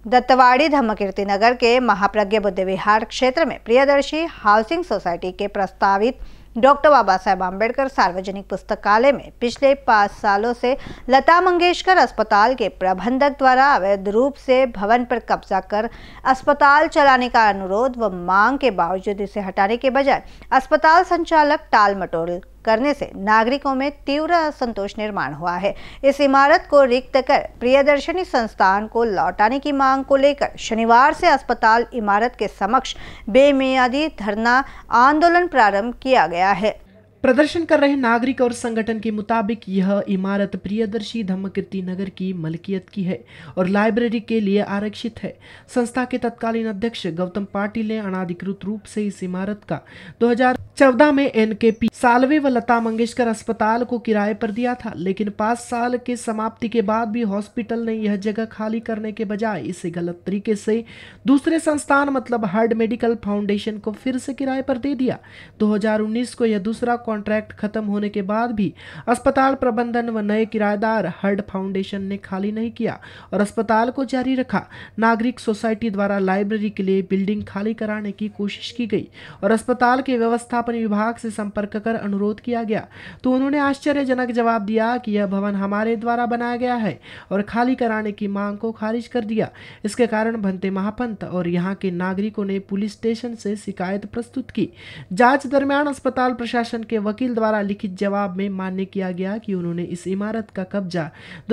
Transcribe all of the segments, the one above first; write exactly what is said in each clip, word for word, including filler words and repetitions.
दत्तवाड़ी धम्मकीर्ति नगर के महाप्रज्ञ बुद्ध विहार क्षेत्र में Priyadarshi housing society के प्रस्तावित डॉक्टर बाबा साहेब आम्बेडकर सार्वजनिक पुस्तकालय में पिछले पाँच सालों से लता मंगेशकर अस्पताल के प्रबंधक द्वारा अवैध रूप से भवन पर कब्जा कर अस्पताल चलाने का अनुरोध व मांग के बावजूद इसे हटाने के बजाय अस्पताल संचालक टाल मटोल करने से नागरिकों में तीव्र असंतोष निर्माण हुआ है। इस इमारत को रिक्त कर प्रियदर्शनी संस्थान को लौटाने की मांग को लेकर शनिवार से अस्पताल इमारत के समक्ष बेमियादी धरना आंदोलन प्रारंभ किया गया है। प्रदर्शन कर रहे नागरिक और संगठन के मुताबिक यह इमारत प्रियदर्शी धम्मकीर्ति नगर की मलकियत की है और लाइब्रेरी के लिए आरक्षित है। संस्था के तत्कालीन अध्यक्ष गौतम पाटिल ने अनाधिकृत रूप से इस इमारत का दो हज़ार चौदह में एनकेपी साल्वे व लता मंगेशकर अस्पताल को किराए पर दिया था, लेकिन पाँच साल के समाप्ति के बाद भी हॉस्पिटल ने यह जगह खाली करने के बजाय इसे गलत तरीके से दूसरे संस्थान मतलब हार्ड मेडिकल फाउंडेशन को फिर से किराए पर दे दिया। दो हज़ार उन्नीस को यह दूसरा कॉन्ट्रैक्ट खत्म होने के बाद भी अस्पताल प्रबंधन व नए किराएदार हर्ड फाउंडेशन ने खाली नहीं किया और अस्पताल को जारी रखा। नागरिक सोसाइटी द्वारा लाइब्रेरी के लिए बिल्डिंग खाली कराने की कोशिश की गई और अस्पताल के व्यवस्थापन विभाग से संपर्क कर अनुरोध किया गया, तो उन्होंने आश्चर्यजनक जवाब दिया कि यह भवन हमारे द्वारा बनाया गया है और खाली कराने की मांग को खारिज कर दिया। इसके कारण भंते महापंत और यहाँ के नागरिकों ने पुलिस स्टेशन से शिकायत प्रस्तुत की। जांच दरमियान अस्पताल प्रशासन के वकील द्वारा लिखित जवाब में मान्य किया गया कि उन्होंने इस इमारत का कब्जा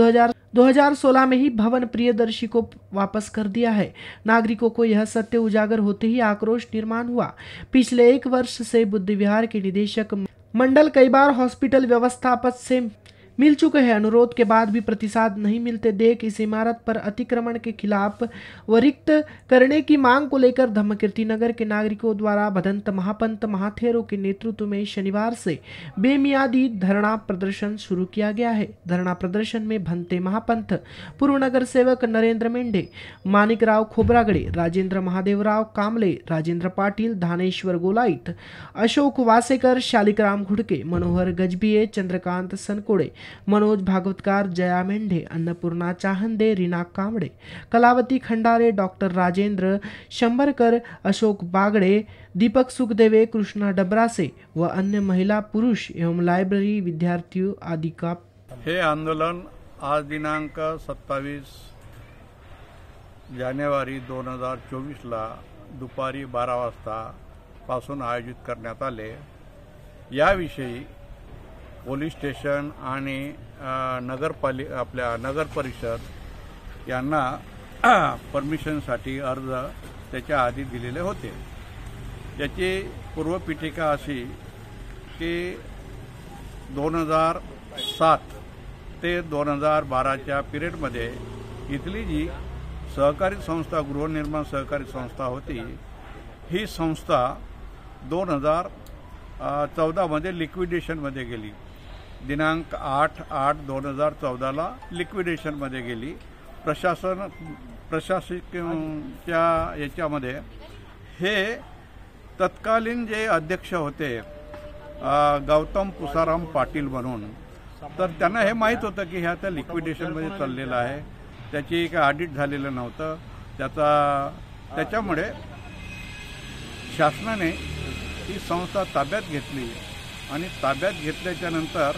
दो हज़ार सोलह में ही भवन प्रियदर्शी को वापस कर दिया है। नागरिकों को यह सत्य उजागर होते ही आक्रोश निर्माण हुआ। पिछले एक वर्ष से बुद्ध विहार के निदेशक मंडल कई बार हॉस्पिटल व्यवस्थापक से मिल चुके हैं। अनुरोध के बाद भी प्रतिसाद नहीं मिलते देख इस इमारत पर अतिक्रमण के खिलाफ व रिक्त करने की मांग को लेकर धम्मकीर्ति नगर के नागरिकों द्वारा भदंत महापंत महाथेरों के नेतृत्व में शनिवार से बेमियादी धरना प्रदर्शन शुरू किया गया है। धरना प्रदर्शन में भंते महापंत, पूर्व नगर सेवक नरेंद्र मेंढे, मानिक राव खोबरागड़े, राजेंद्र महादेवराव कामले, राजेंद्र पाटिल, धानेश्वर गोलाइट, अशोक वासेकर, शालिकराम घुड़के, मनोहर गजबिये, चंद्रकांत सनकोड़े, मनोज भागवतकार, जया मेंढे, अन्नपूर्णा चाहंदे, रीना कामड़े, कलावती खंडारे, डॉक्टर राजेंद्र शंबरकर, अशोक बागड़े, दीपक सुखदेवे, कृष्णा डबरासे व अन्य महिला पुरुष एवं लाइब्रेरी विद्यार्थियों आदि का हे आंदोलन आज दिनांक सत्तावीस जानेवारी दोन हजार चोवीस ला दुपारी बारा वाजता पासून आयोजित करण्यात आले। याविषयी पोलीस स्टेशन आणि नगरपालि आपल्या नगर परिषद यांना परमिशनसाठी अर्ज त्याच्या आधी दिलेले होते। याची पूर्वपीठिका अशी की दोन हजार सात ते दोन हजार बाराच्या पिरियडमध्ये इथली जी सहकारी संस्था गृहनिर्माण सहकारी संस्था होती, ही संस्था दोन हजार चौदामध्ये लिक्विडेशनमध्ये गेली। दिनांक आठ आठ दोन हजार चौदाला लिक्विडेशनमध्ये गेली। प्रशासन प्रशासकीच्या याच्यामध्ये हे तत्कालीन जे अध्यक्ष होते गौतम पुसाराम पाटील म्हणून, तर त्यांना हे माहीत होतं की ह्या त्या लिक्विडेशनमध्ये चाललेलं आहे, त्याची काही ऑडिट झालेलं नव्हतं। त्याचा त्याच्यामुळे शासनाने ही संस्था ताब्यात घेतली आणि ताब्यात घेतल्याच्या नंतर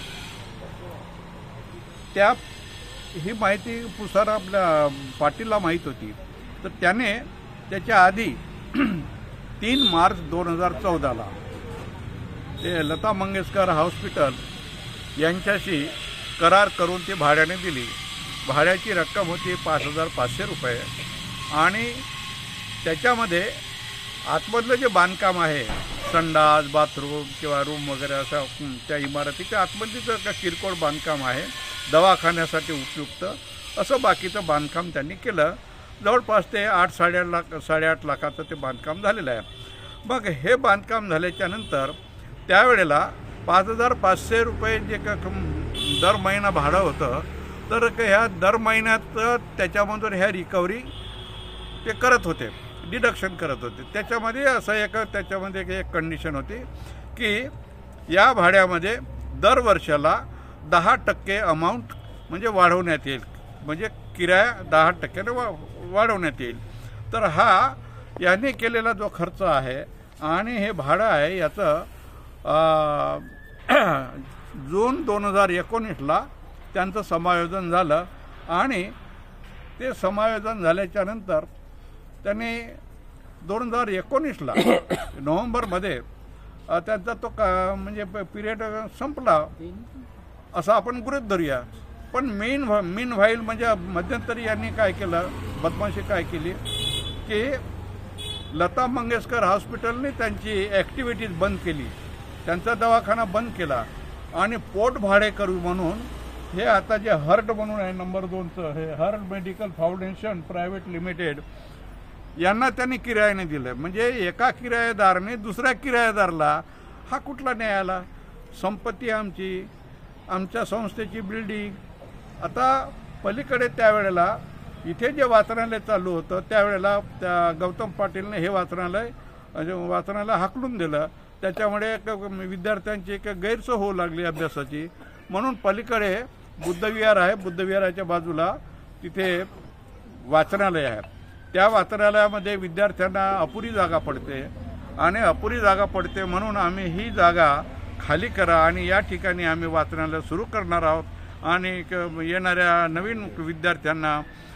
त्या ही माहिती पुसारा आपल्या पाटीलला माहीत होती, तर त्याने त्याच्या आधी तीन मार्च दोन हजार चौदाला ते लता मंगेशकर हॉस्पिटल यांच्याशी करार करून ती भाड्याने दिली। भाड्याची रक्कम होती पाच हजार पाचशे रुपये आणि त्याच्यामध्ये आतमधलं जे बांधकाम आहे, संडास, बाथरूम किंवा रूम वगैरे असं त्या इमारतीच्या आतमधलं का किरकोळ बांधकाम आहे, दवाखान्यासाठी उपयुक्त असं बाकीचं बांधकाम त्यांनी केलं। जवळपास ते आठ साडेआठ लाख साडेआठ लाखाचं ते बांधकाम झालेलं आहे। मग हे बांधकाम झाल्याच्या नंतर त्यावेळेला पाच हजार पाचशे रुपये जे का दर महिना भाडं होतं, तर ह्या दर महिन्यात त्याच्यामधून ह्या रिकव्हरी ते करत होते, डिडक्शन करत होते। त्याच्यामध्ये असं एक त्याच्यामध्ये एक कंडिशन होती की या भाड्यामध्ये दर वर्षाला दहा टक्के अमाऊंट म्हणजे वाढवण्यात येईल, म्हणजे किराया दहा टक्क्याने वा वाढवण्यात येईल. तर हा याने केलेला जो खर्च आहे आणि हे भाडं आहे याचं जून दोन हजार एकोणीसला त्यांचं समायोजन झालं आणि ते समायोजन झाल्याच्या नंतर त्यांनी दोन हजार एकोणीसला नोव्हेंबरमध्ये त्यांचा तो का म्हणजे पिरियड संपला असं आपण गृहीत धरूया. पण मेन मेन व्हाईल म्हणजे मध्यंतरी यांनी काय केलं, बदमाशी काय केली की लता मंगेशकर हॉस्पिटलने त्यांची ॲक्टिव्हिटीज बंद केली, त्यांचा दवाखाना बंद केला आणि पोट भाडे करू म्हणून हे आता जे हर्ट म्हणून आहे नंबर दोनचं हे heart medical foundation private limited यांना त्यांनी किरायाने दिलं. म्हणजे एका किरायेदाराने दुसऱ्या किरायेदाराला हा कुठला न्याय आला? संपत्ती आमची, आमच्या संस्थेची बिल्डिंग. आता पलीकडे त्यावेळेला इथे जे वाचनालय चालू होतं त्यावेळेला त्या गौतम पाटीलने हे वाचनालय वाचनालय हाकलून दिलं. त्याच्यामुळे विद्यार्थ्यांची एक गैरसोय होऊ लागली अभ्यासाची. म्हणून पलीकडे बुद्धविहार आहे, बुद्धविहाराच्या बाजूला तिथे वाचनालय आहे. त्या वाचनालयामध्ये विद्यार्थ्यांना अपुरी जागा पडते आणि अपुरी जागा पडते म्हणून आम्ही ही जागा खाली करा आणि या ठिकाणी आम्ही वाचनालय सुरू करणार आहोत आणि येणाऱ्या नवीन विद्यार्थ्यांना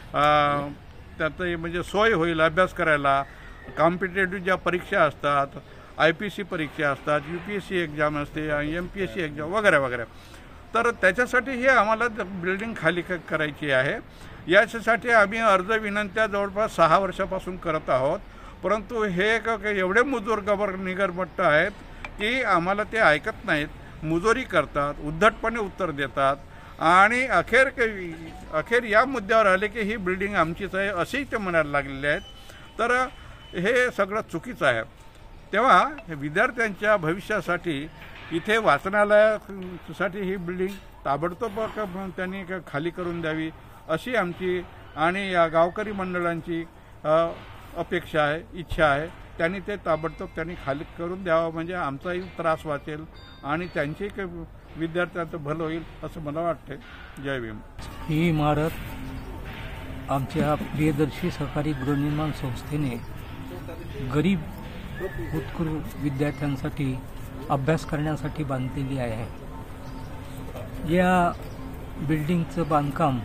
त्याचं म्हणजे सोय होईल अभ्यास करायला. कॉम्पिटेटिव्ह ज्या परीक्षा असतात, आय पी सी परीक्षा असतात, U P S C exam असते, M P S C exam वगैरे वगैरे, तर त्याच्यासाठी हे आम्हाला बिल्डिंग खाली करायची आहे. याच्यासाठी आम्ही अर्ज विनंत्या जवळपास सहा वर्षापासून करत आहोत. परंतु हे एवढे मुजोर गबर निगरमट्ट आहेत की आम्हाला ते ऐकत नाहीत, मुजोरी करतात, उद्धटपणे उत्तर देतात आणि अखेर अखेर या मुद्द्यावर आले की ही बिल्डिंग आमचीच आहे असेही ते म्हणायला लागलेले आहेत. तर हे सगळं चुकीचं आहे. तेव्हा विद्यार्थ्यांच्या भविष्यासाठी इथे वाचनालयासाठी ही बिल्डिंग ताबडतोब त्यांनी खाली करून द्यावी अशी आमची आणि या गावकरी मंडळांची अपेक्षा आहे, इच्छा आहे. त्यांनी ते ताबडतोब त्यांनी खाली करून द्यावं म्हणजे आमचाही त्रास वाचेल आणि त्यांची विद्यार्थ्यांचं भलं होईल असं मला वाटते. जय भीम. ही इमारत आमच्या प्रियदर्शी सहकारी गृहनिर्माण संस्थेने गरीब उत्कृष्ट विद्यार्थ्यांसाठी अभ्यास करण्यासाठी बांधलेली आहे. या बिल्डिंगचं बांधकाम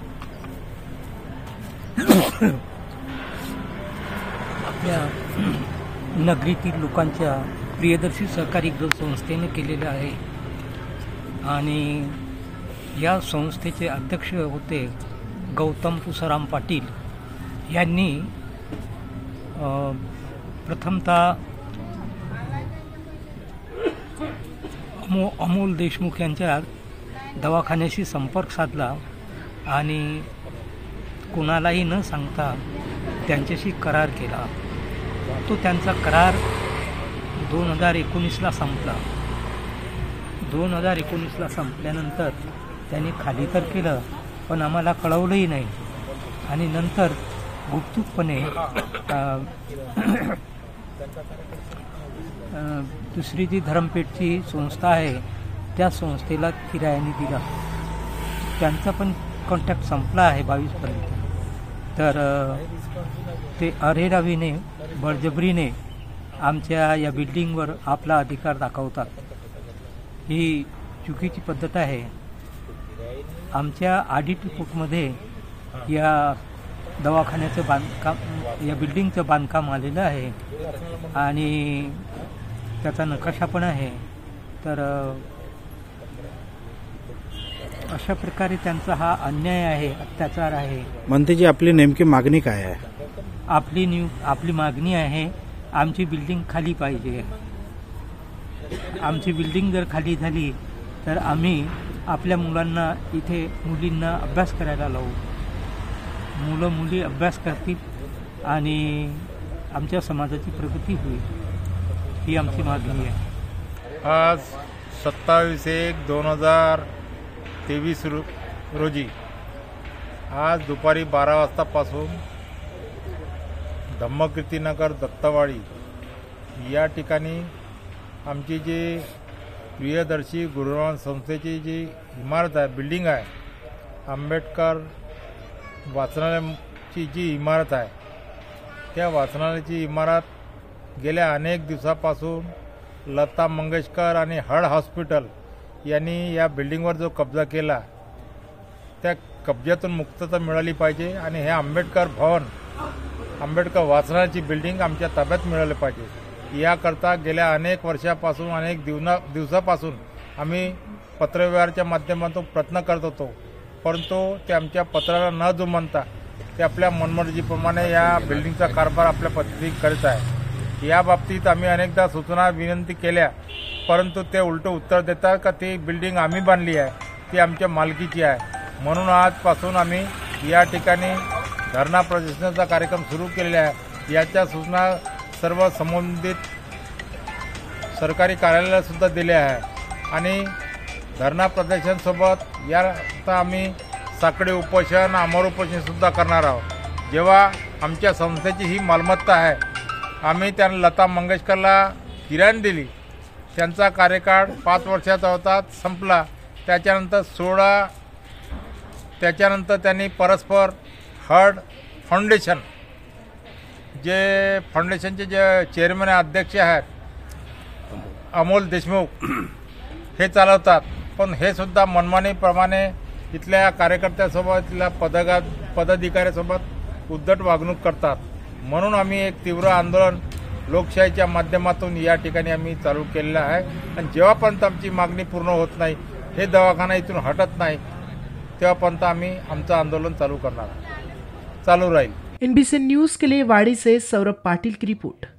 आपल्या नगरीतील लोकांच्या प्रियदर्शी सहकारी गृह संस्थेने केलेलं आहे आणि या संस्थेचे अध्यक्ष होते गौतम पुसाराम पाटील यांनी प्रथमतः अमो अमोल देशमुख यांच्या दवाखान्याशी संपर्क साधला आणि कोणालाही न सांगता त्यांच्याशी करार केला. तो त्यांचा करार दोन हजार एकोणीसला संपला. दोन हजार एकोणीसला संपल्यानंतर त्यांनी खाली तर केलं पण आम्हाला कळवलंही नाही आणि नंतर गुपचूपपणे दुसरी जी धरमपेठची संस्था आहे त्या संस्थेला किरायाने दिला. त्यांचा पण कॉन्टॅक्ट संपला आहे बावीसपर्यंत. तर ते अरेरावीने बळजबरीने आमच्या या बिल्डिंगवर आपला अधिकार दाखवतात. ही चुकीची पद्धत आहे. आमच्या ऑडिट रिपोर्टमध्ये या दवाखान्याचं बांधकाम या बिल्डिंगचं बांधकाम आलेलं आहे आणि त्याचा नकाशा पण आहे. तर अशा प्रकारे त्यांचा हा अन्याय आहे, अत्याचार आहे. म्हणते आपली नेमकी मागणी काय आहे? आपली न्यू आपली मागणी आहे आमची बिल्डिंग खाली पाहिजे. आमची बिल्डिंग जर खाली झाली तर आम्ही आपल्या मुलांना इथे मुलींना अभ्यास करायला लावू. मुलं मुली अभ्यास करतील आणि आमच्या समाजाची प्रगती होईल ही आमची मागणी आहे. आज सत्तावीस एक दोन हजार तेवीस रो रोजी आज दुपारी बारा वाजतापासून धम्मकीर्तीनगर दत्तवाडी या ठिकाणी आमची जी प्रियदर्शी गृहनिर्माण संस्थेची जी इमारत आहे, बिल्डिंग आहे, आंबेडकर वाचनालय वाचनालयाची जी इमारत आहे त्या वाचनालयाची इमारत गेल्या अनेक दिवसापासून लता मंगेशकर आणि हड हॉस्पिटल यांनी या बिल्डिंगवर जो कब्जा केला त्या कब्जातून मुक्तता मिळाली पाहिजे आणि हे आंबेडकर भवन आंबेडकर वाचनालयाची बिल्डिंग आमच्या ताब्यात मिळाली पाहिजे। याकरता गेल्या अनेक वर्षापासून अनेक दिवना दिवसापासून आम्ही पत्रव्यवहाराच्या माध्यमातून प्रयत्न करत होतो, परंतु ते आमच्या पत्राला न जुमानता ते आपल्या मनमर्जीप्रमाणे या बिल्डिंगचा कारभार आपल्या पद्धतीने करीत आहे। या बाबतीत आम्ही अनेकदा सूचना विनंती केल्या, परंतु ते उलटं उत्तर देतात का ती बिल्डिंग आम्ही बांधली आहे, ती आमच्या मालकीची आहे। म्हणून आजपासून आम्ही या ठिकाणी धरणा प्रदर्शनाचा कार्यक्रम सुरू केलेला आहे। याच्या सूचना सर्व संबंधित सरकारी कार्यालयाला सुद्धा दिल्या आहे आणि धरणा प्रदर्शनसोबत या आता आम्ही साकडे उपोषण अमर उपोषण सुद्धा करणार आहोत। जेव्हा आमच्या संस्थेची ही मालमत्ता आहे, आम्ही त्यांना लता मंगेशकरला किराण दिली, त्यांचा कार्यकाळ पाच वर्षाचा होता, संपला। त्याच्यानंतर सोळा त्याच्यानंतर त्यांनी परस्पर हड फाउंडेशन जे फाउंडेशनचे जे चेअरमन अध्यक्ष आहेत अमोल देशमुख हे चालवतात, पण हे सुद्धा मनमानीप्रमाणे इथल्या कार्यकर्त्यासोबत इथल्या पदगा पदाधिकाऱ्यासोबत उद्धट वागणूक करतात। म्हणून आम्ही एक तीव्र आंदोलन लोकशाहीच्या माध्यमातून या ठिकाणी आम्ही चालू केलेलं आहे आणि जेव्हापर्यंत आमची मागणी पूर्ण होत नाही, हे दवाखाना इथून हटत नाही, तेव्हापर्यंत आम्ही आमचं आंदोलन चालू करणार चालू राहील। एनबीसी न्यूज के लिए वाड़ी से सौरभ पाटिल की रिपोर्ट।